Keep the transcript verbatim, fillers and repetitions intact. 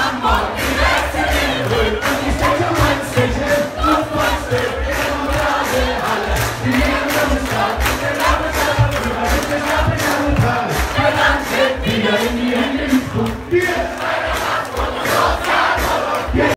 am Morgen, die Reste in Grün und die Städte Mannsfläche, Luftposten in der Montagehalle. Die Lieben sind stark, der Nachmittag, über den Nachmittag, wir landen wieder in die